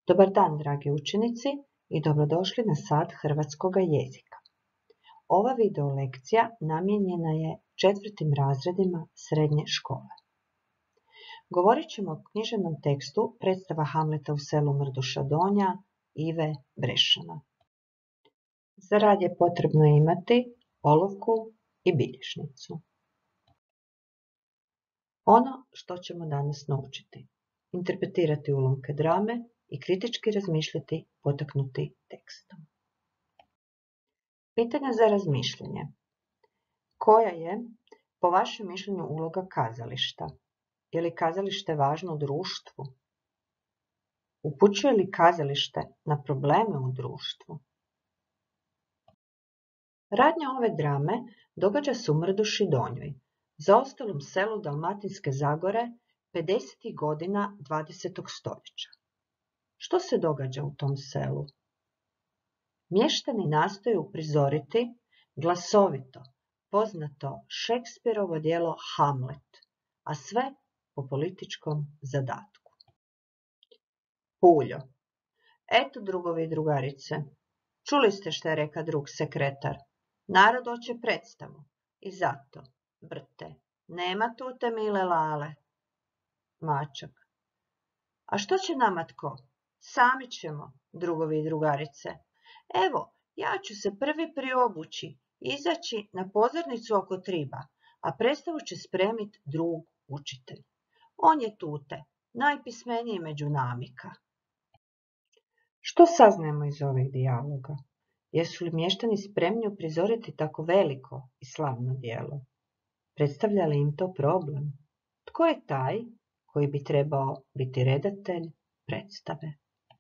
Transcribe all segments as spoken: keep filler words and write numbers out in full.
Dobar dan, dragi učenici, i dobrodošli na sat hrvatskoga jezika. Ova video lekcija namijenjena je četvrtim razredima srednje škole. Govorit ćemo o književnom tekstu predstava Hamleta u selu Mrduša Donja Ive Brešana. Za rad je potrebno imati olovku i bilježnicu. Ono što ćemo danas naučiti: interpretirati ulomke drame i kritički razmišljati potaknuti tekstom. Pitanja za razmišljanje. Koja je, po vašem mišljenju, uloga kazališta? Je li kazalište važno u društvu? Upućuje li kazalište na probleme u društvu? Radnja ove drame događa se u Mrduši Donjoj, zaostalom selu Dalmatinske Zagore, pedesetih godina dvadesetog stoljeća. Što se događa u tom selu? Mještani nastoje uprizoriti glasovito poznato Šekspirovo djelo Hamlet, a sve po političkom zadatku. Puljo. Eto, drugovi i drugarice, čuli ste što je reka drug sekretar. Narod hoće predstavu i zato, brte, nema tute mile lale. Mačak. A što će nama tko? Sami ćemo, drugovi i drugarice. Evo, ja ću se prvi priobući, izaći na pozornicu oko triba, a predstavu će spremit drug učitelj. On je tute, najpismeniji među namika. Što saznajemo iz ovih dijaloga? Jesu li mještani spremni uprizoriti tako veliko i slavno djelo? Predstavlja li im to problem? Tko je taj koji bi trebao biti redatelj predstave?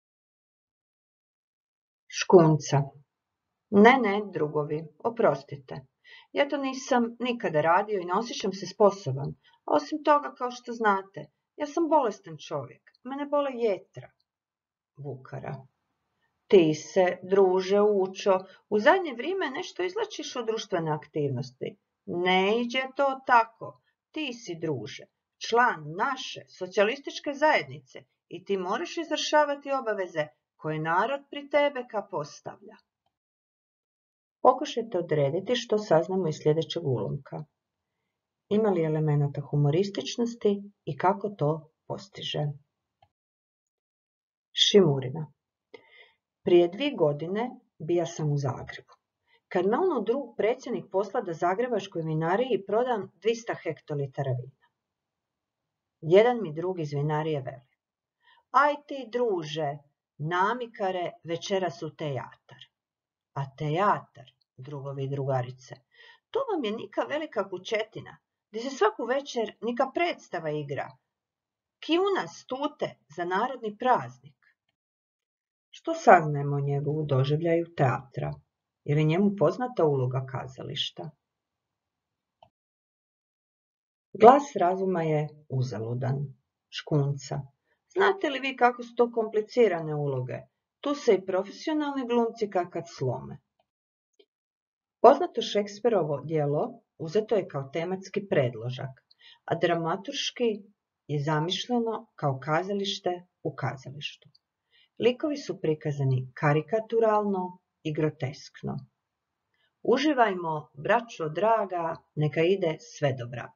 Škunca. Ne, ne, drugovi, oprostite. Ja to nisam nikada radio i ne osjećam se sposoban. A osim toga, kao što znate, ja sam bolestan čovjek. Mene bole jetra. Vukara. Ti se, druže, učo, u zadnje vrijeme nešto izvlačiš od društvene aktivnosti. Ne iđe to tako. Ti si, druže, član naše socijalističke zajednice i ti moraš izvršavati obaveze koje narod pri tebe ka postavlja. Pokušajte odrediti što saznamo iz sljedećeg ulomka. Ima li elemenata humorističnosti i kako to postiže? Šimurina. Prije dvije godine bija sam u Zagrebu. Kad me ono drug predsjednik posla da zagrebačkoj vinariji prodam dvista hektolitara vina. Jedan mi drug iz vinarije veli: aj ti, druže, namikare, večeras u tejatar. A tejatar, drugovi i drugarice, to vam je nika velika kućetina, gdje se svaku večer nika predstava igra. Ki u nas tute za narodni praznik. Što saznajemo o njegovu doživljaju teatra? Je li njemu poznata uloga kazališta? Glas razuma je uzaludan. Škunca. Znate li vi kako su to komplicirane uloge? Tu se i profesionalni glumci kakad slome. Poznato Šekspirovo djelo uzeto je kao tematski predložak, a dramaturški je zamišljeno kao kazalište u kazalištu. Likovi su prikazani karikaturalno i groteskno. Uživajmo, braćo draga, neka ide sve do vraga.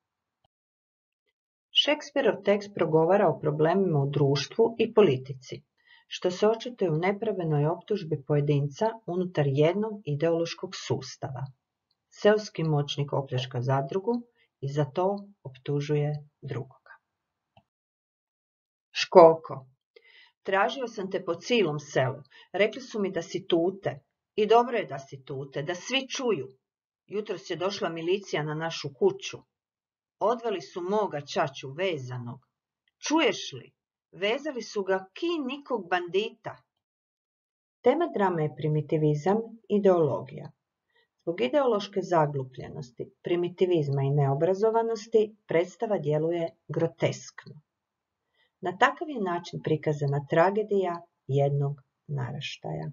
Šekspirov tekst progovara o problemima u društvu i politici, što se očituje u nepravednoj optužbi pojedinca unutar jednog ideološkog sustava. Seoski moćnik opljačka zadrugu i za to optužuje drugoga. Školko. Tražio sam te po cijelom selu. Rekli su mi da si tute. I dobro je da si tute, da svi čuju. Jutros je došla milicija na našu kuću. Odveli su moga ćaću vezanog. Čuješ li? Vezali su ga ki nikog bandita. Tema drame je primitivizam, ideologija. Zbog ideološke zaglupljenosti, primitivizma i neobrazovanosti predstava djeluje groteskno. Na takav je način prikazana tragedija jednog naraštaja.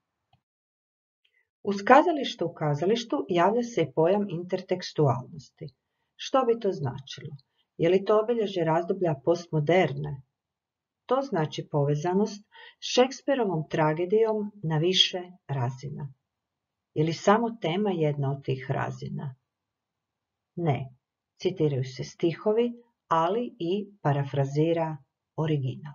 Uz kazalište u kazalištu javlja se i pojam intertekstualnosti. Što bi to značilo? Je li to obilježje razdoblja postmoderne? To znači povezanost s Šekspirovom tragedijom na više razina. Ili samo tema jedna od tih razina? Ne, citiraju se stihovi, ali i parafrazira original.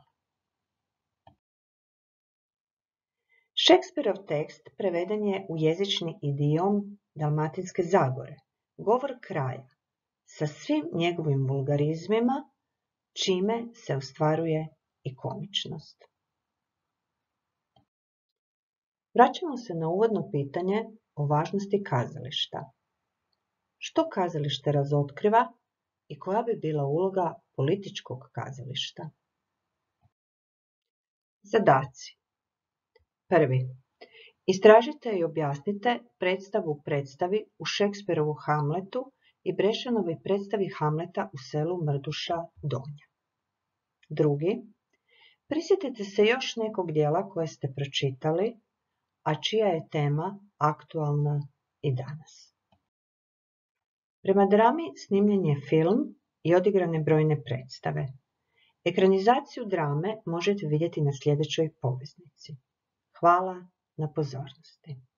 Šekspirov tekst preveden je u jezični idiom Dalmatinske Zagore, govor kraja, sa svim njegovim vulgarizmima, čime se ostvaruje i komičnost. Vraćamo se na uvodno pitanje o važnosti kazališta. Što kazalište razotkriva i koja bi bila uloga političkog kazališta? Zadaci. Prvi. Istražite i objasnite predstavu u predstavi u Šekspirovu Hamletu i Brešanovoj predstavi Hamleta u selu Mrduša Donja. Drugi. Prisjetite se još nekog dijela koje ste pročitali, a čija je tema aktualna i danas. Prema drami snimljen je film i odigrane brojne predstave. Ekranizaciju drame možete vidjeti na sljedećoj poveznici. Hvala na pozornosti.